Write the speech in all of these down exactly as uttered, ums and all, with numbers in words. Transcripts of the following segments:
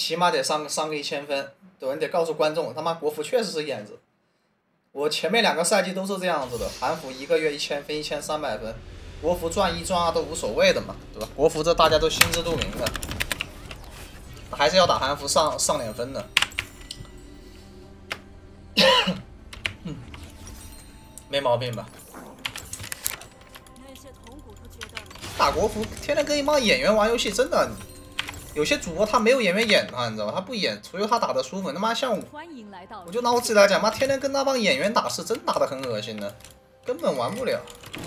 起码得上个上个一千分，对吧？你得告诉观众，他妈国服确实是眼子。我前面两个赛季都是这样子的，韩服一个月一千分、一千三百分，国服赚一赚二都无所谓的嘛，对吧？国服这大家都心知肚明的，还是要打韩服上上点分的。嗯，没毛病吧？打国服天天跟一帮演员玩游戏，真的。有些主播他没有演员演他，你知道吧？他不演，除非他打的舒服。他妈像我，我就拿我自己来讲，妈天天跟那帮演员打是真打的很恶心的，根本玩不了，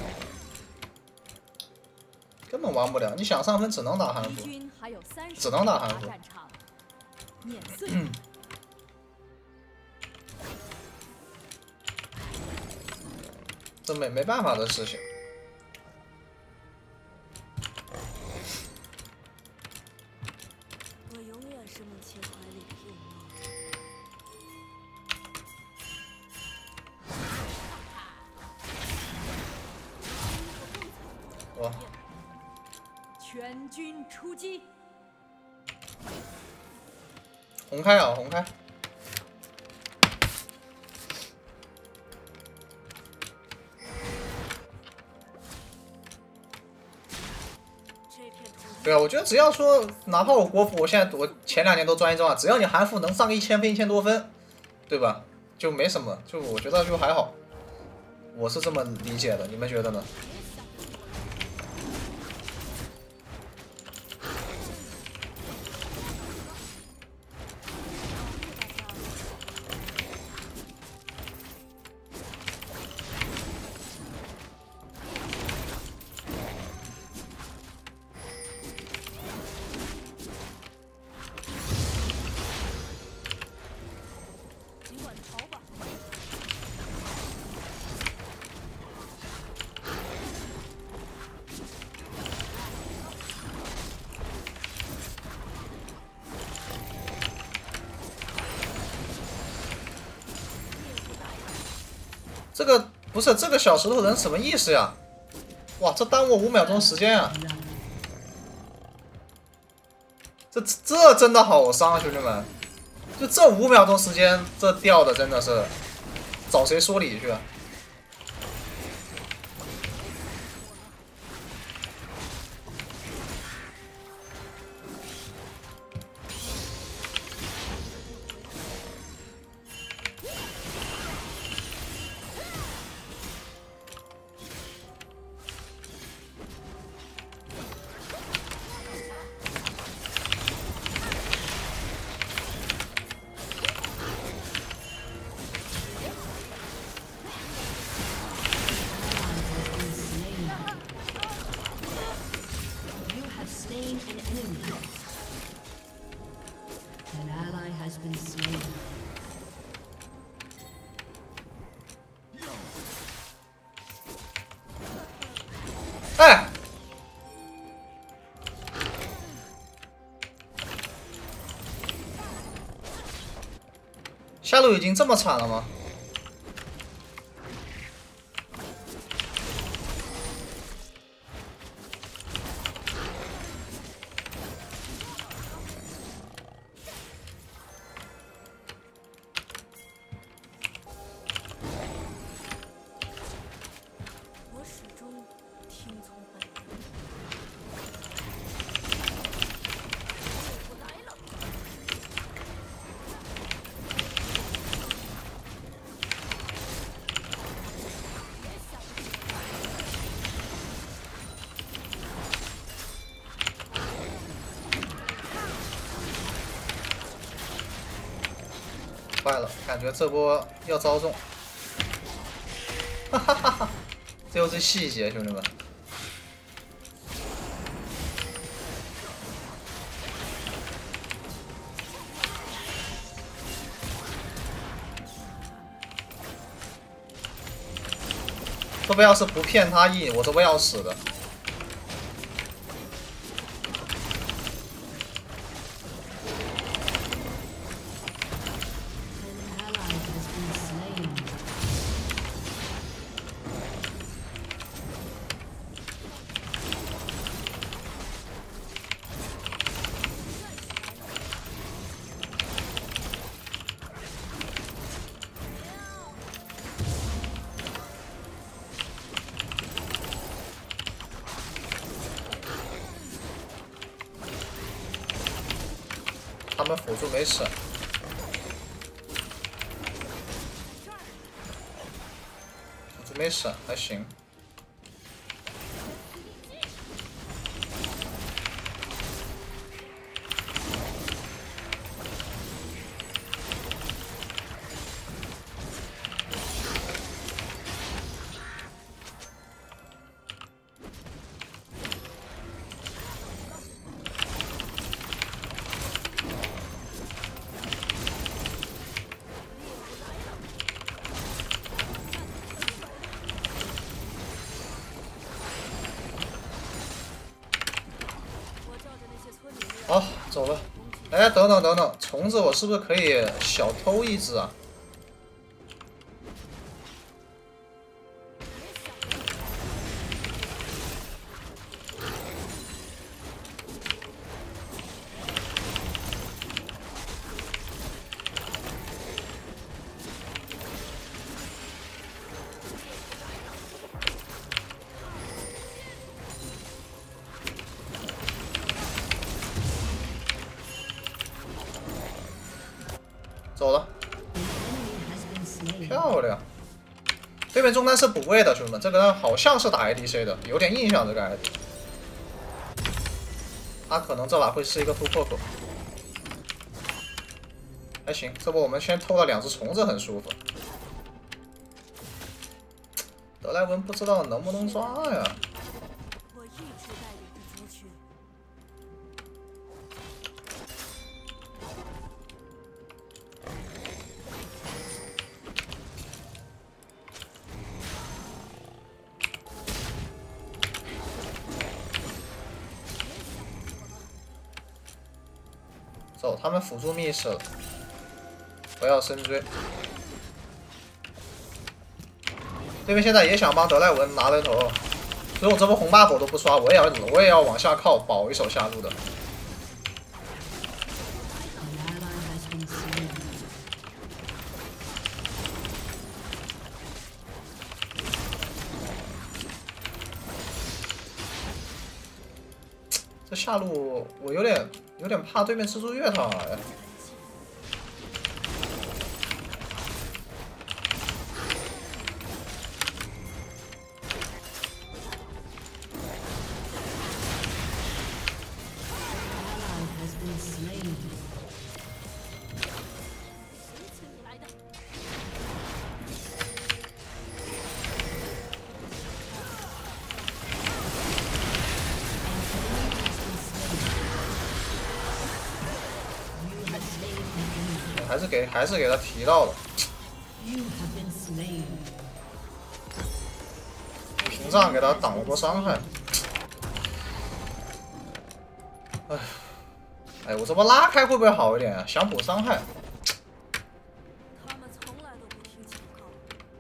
根本玩不了。你想上分只能打韩服，只能打韩服。嗯，这没没办法的事情。我全军出击！ 红开啊，红开！对啊，我觉得只要说，哪怕我国服，我现在我前两年都专一中啊，只要你韩服能上个一千分、一千多分，对吧？就没什么，就我觉得就还好，我是这么理解的，你们觉得呢？这个不是这个小石头人什么意思呀？哇，这耽误五秒钟时间啊！这这真的好伤啊，兄弟们！就这五秒钟时间，这掉的真的是找谁说理去啊？哎，下路已经这么惨了吗？坏了，感觉这波要遭中，哈哈哈哈！这又是细节，兄弟们。这波要是不骗他 E， 我这波要死的。 他们辅助没省，辅助没省还行。好，走了。哎，等等等等，虫子我是不是可以小偷一只啊？走了，漂亮。对面中单是补位的，兄弟们，这个人好像是打 A D C 的，有点印象这个 I D。他可能这把会是一个突破口，还行。这波我们先偷了两只虫子，很舒服。德莱文不知道能不能抓呀？ 我一直带领着族群。 走，他们辅助密室了，不要深追。对面现在也想帮德莱文拿人头，所以我这波红 buff 我都不刷，我也要我也要往下靠，保一手下路的。这下路我有点有点怕对面蜘蛛月他哎。还是给还是给他提到了，屏障给他挡了波伤害。哎，哎，我这波拉开会不会好一点啊？想补伤害。 他们从来都不听警告。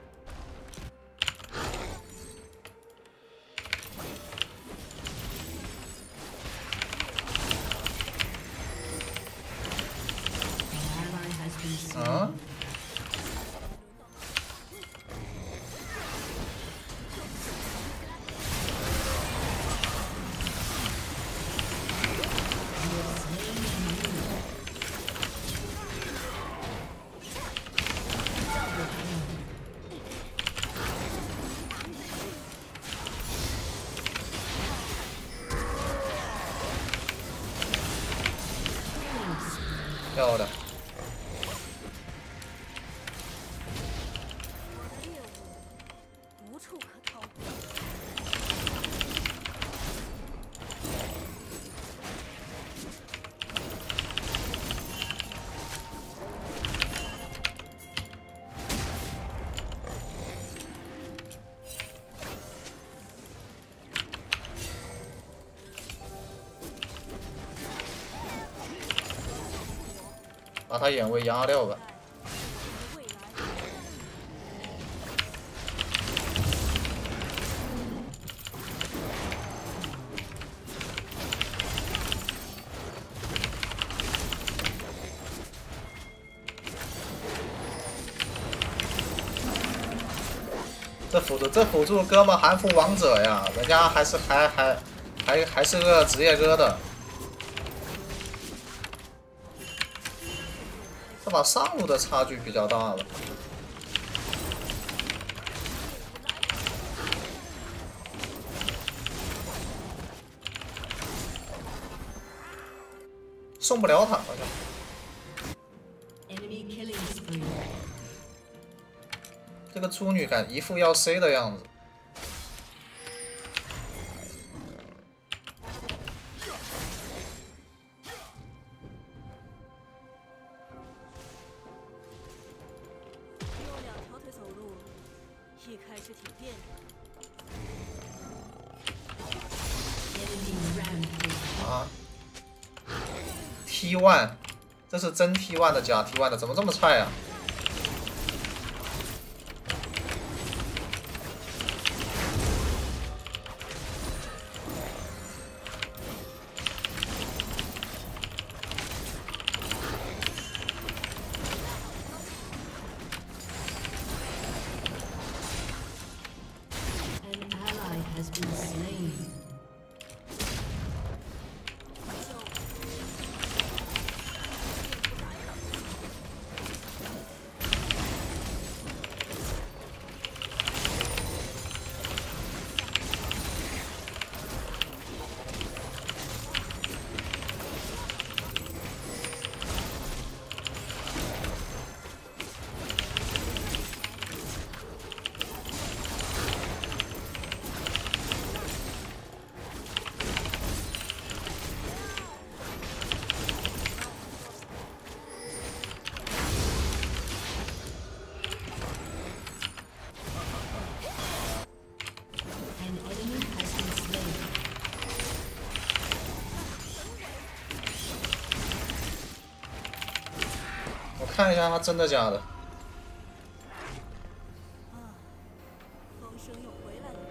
嗯？漂亮。 无处可逃。 把他眼位压掉吧。这辅助这辅助哥们韩服王者呀，人家还是还还还还是个职业哥的。 这把上路的差距比较大了。送不了塔好像。这个猪女感一副要 C 的样子。 用两条腿走路，一开始挺别扭。 啊 ，T 一， 这是真 T 一 的假 T 一 的，怎么这么菜啊？看一下他真的假的。 啊，风声又回来了。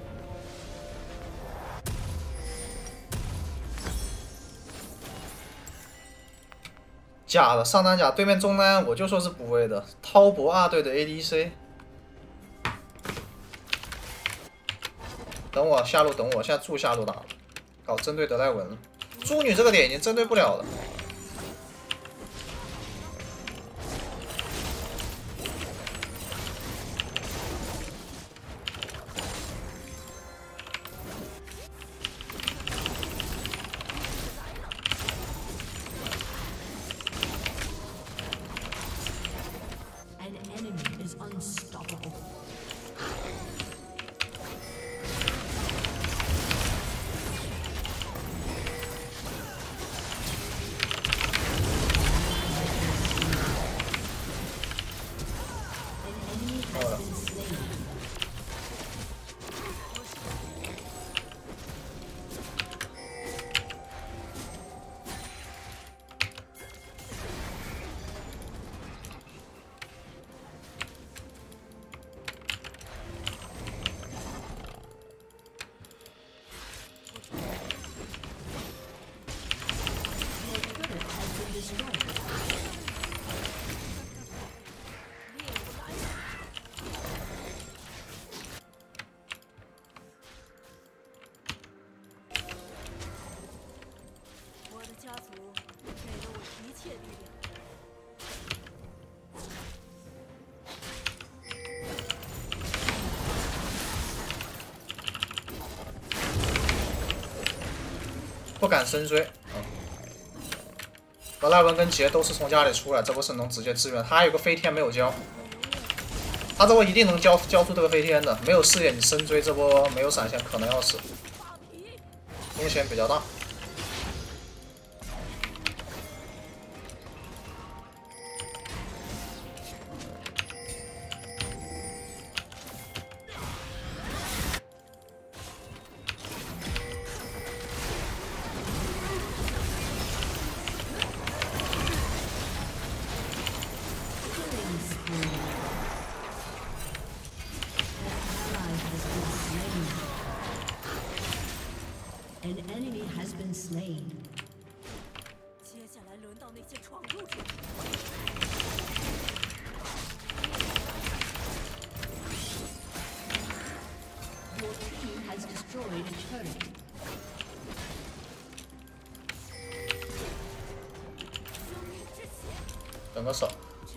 假的，上单假，对面中单我就说是补位的，滔博二队的 A D C。等我下路，等我，现在助下路打了，搞针对德莱文了。猪女这个点已经针对不了了。 家族给了我一切力量。 不敢深追。嗯，格莱文跟杰都是从家里出来，这波是能直接支援。他还有个飞天没有交，他这波一定能交交出这个飞天的。没有视野，你深追这波没有闪现，可能要死，风险比较大。 An enemy has been slain. 接下来轮到那些闯入者。 Your team has destroyed a turret. 等个手。 这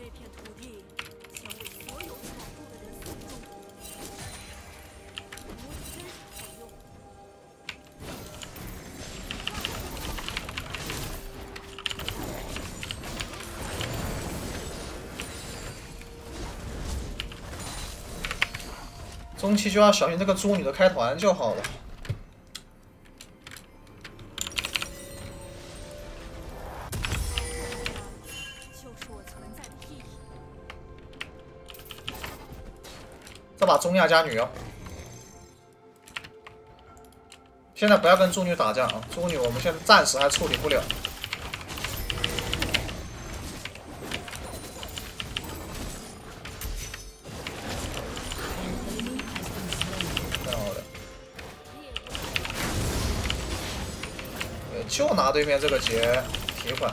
中期就要小心这个猪女的开团就好了。 就是我存在的意义。 这把中亚加女哦。现在不要跟猪女打架啊！猪女我们现在暂时还处理不了。太好了，对，就拿对面这个劫提款。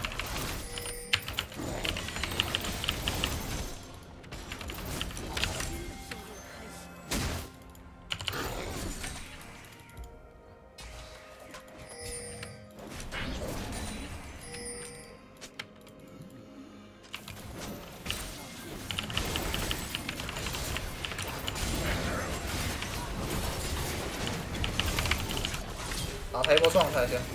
打他一波状态先。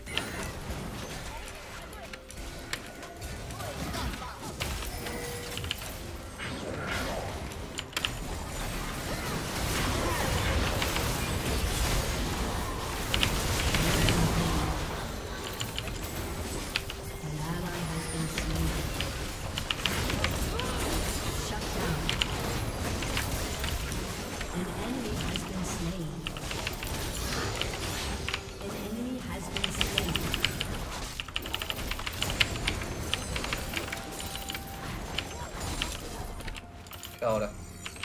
漂亮！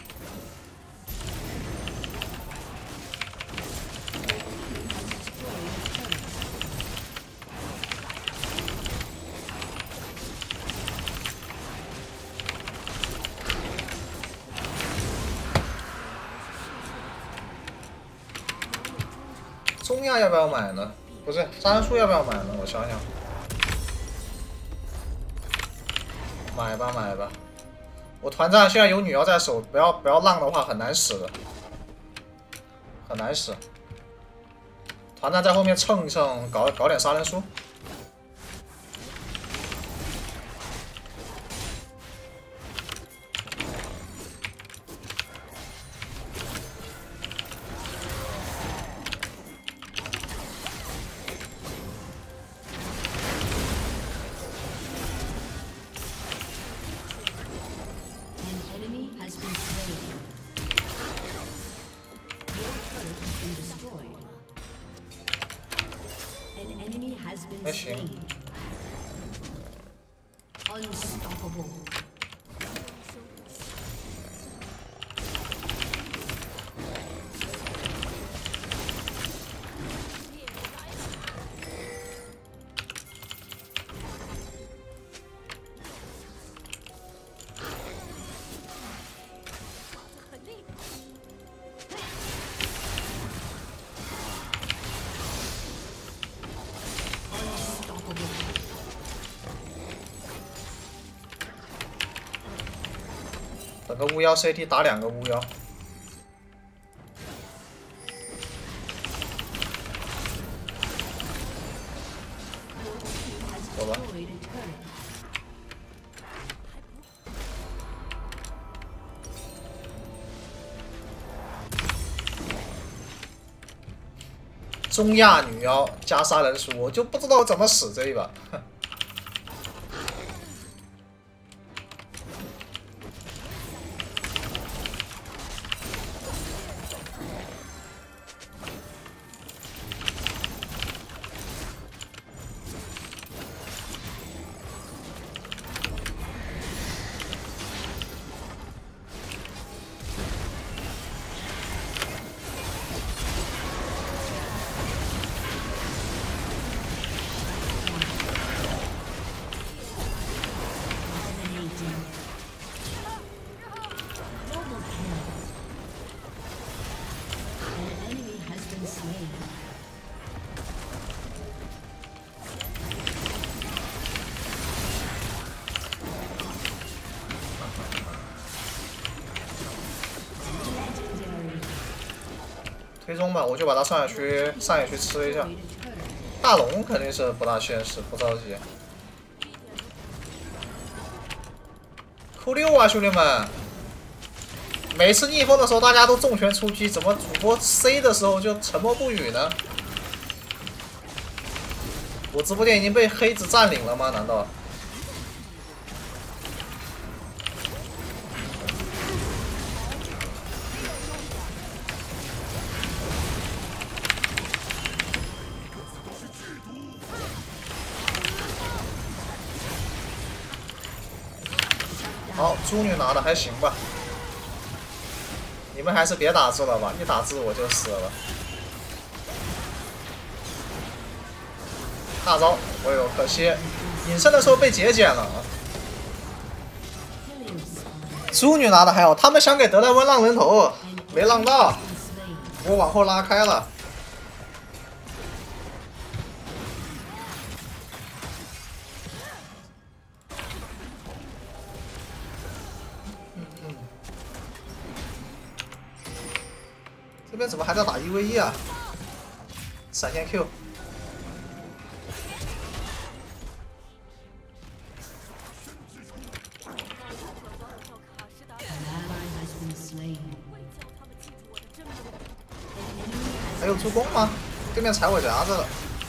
中亚要不要买呢？不是，杉树要不要买呢？我想想，买吧买吧。我团战现在有女妖在手，不要不要浪的话很难死的，很难死。团战在后面蹭一蹭，搞搞点杀人书。还行。 Unstoppable. 等个巫妖 C T 打两个巫妖。走吧。中亚女妖加杀人书，我就不知道怎么死这一把。哼。推中吧，我就把他上野区上野区吃一下。大龙肯定是不大现实，不着急。Q 六啊，兄弟们， 每次逆风的时候大家都重拳出击，怎么主播 C 的时候就沉默不语呢？我直播间已经被黑子占领了吗？难道？好，猪女拿的还行吧。你们还是别打字了吧，一打字我就死了。大招，哎呦，可惜隐身的时候被节俭了啊。猪女拿的还好，他们想给德莱温让人头，没让到，我往后拉开了。这边怎么还在打一 v 一啊？闪现 Q。 还有助攻吗？对面踩我夹子了。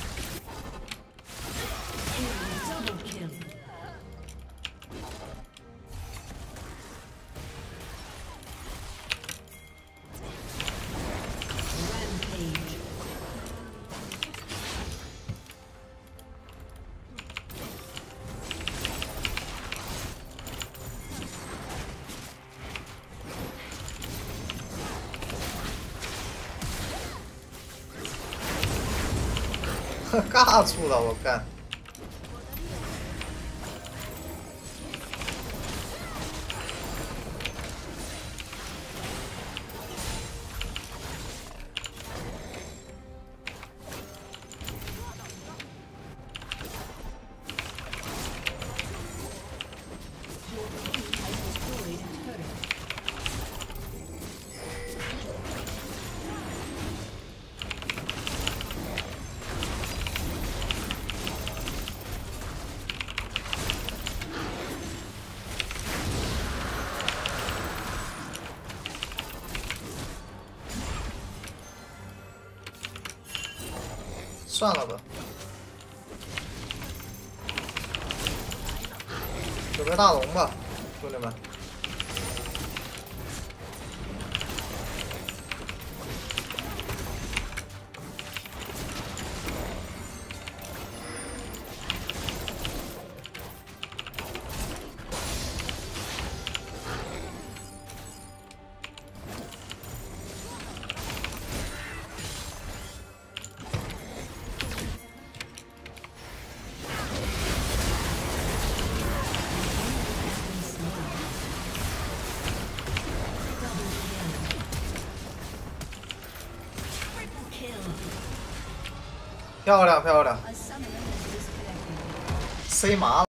尬住了，我干！算了吧，有个大龙吧，兄弟们。漂亮漂亮 ，C 麻了。